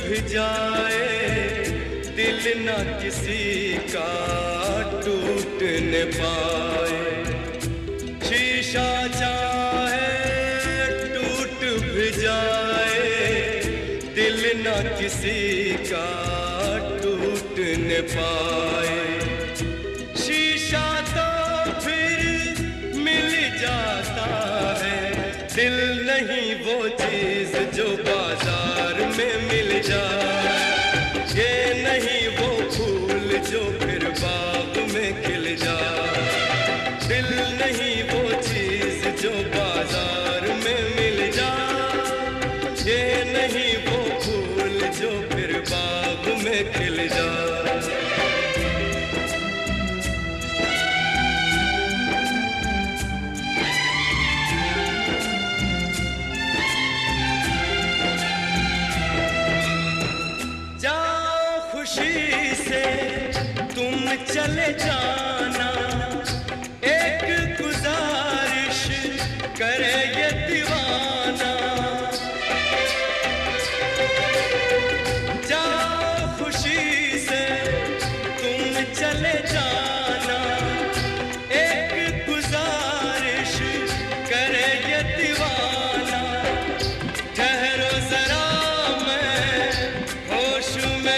भी जाए दिल न किसी का टूट न पाए। शीशा चाहे टूट भी जाए दिल न किसी का टूट न पाए। शीशा तो फिर मिल जाता है, दिल नहीं वो चीज जो बाजार में मिल जाए। ये नहीं वो फूल जो फिर बाग में खिल जाए। दिल नहीं वो चीज जो बाजार में मिल जाए। ये नहीं वो फूल जो फिर बाग में खिल जाए। खुशी से तुम चले जाना, एक गुजारिश करे ये दीवाना। जाओ खुशी से तुम चले जाना, एक गुजारिश करे ये दीवाना। ठहरो जरा मैं होश में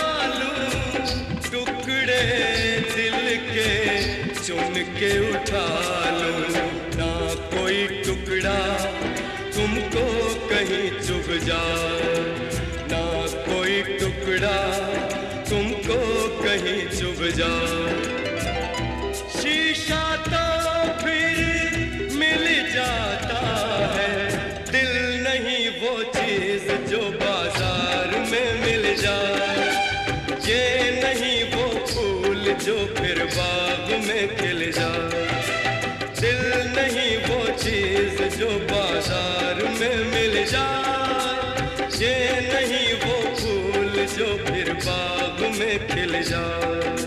दिल के चुन के उठा लूं। ना कोई टुकड़ा तुमको कहीं चुभ जाए, ना कोई टुकड़ा तुमको कहीं चुभ जाए। शीशा तो फिर मिल जाता है, दिल नहीं वो चीज जो बाजार में मिल जाए। ये नहीं वो फूल जो फिर बाग में खिल जाए। दिल नहीं वो चीज जो बाजार में मिल जाए। ये नहीं वो फूल जो फिर बाग में खिल जाए।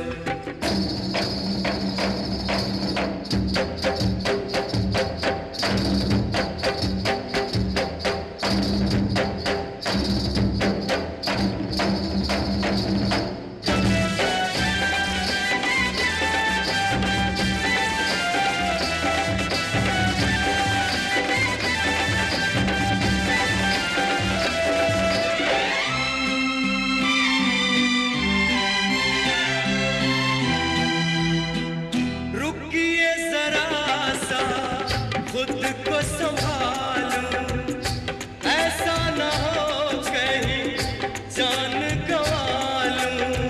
खुद को संभालूं, ऐसा ना हो कहीं जान गंवा लूं।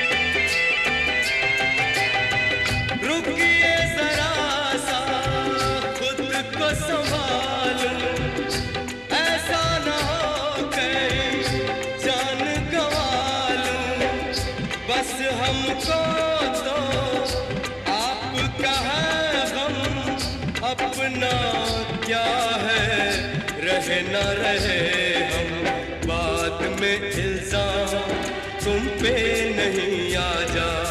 रुकिए जरा सा खुद को संभालूं, ऐसा ना हो कहीं जान गंवा लूं। बस हमको तो आपका है गम, अपना क्या है रहे न रहे हम। बाद में इल्जाम तुम पे नहीं आ जा।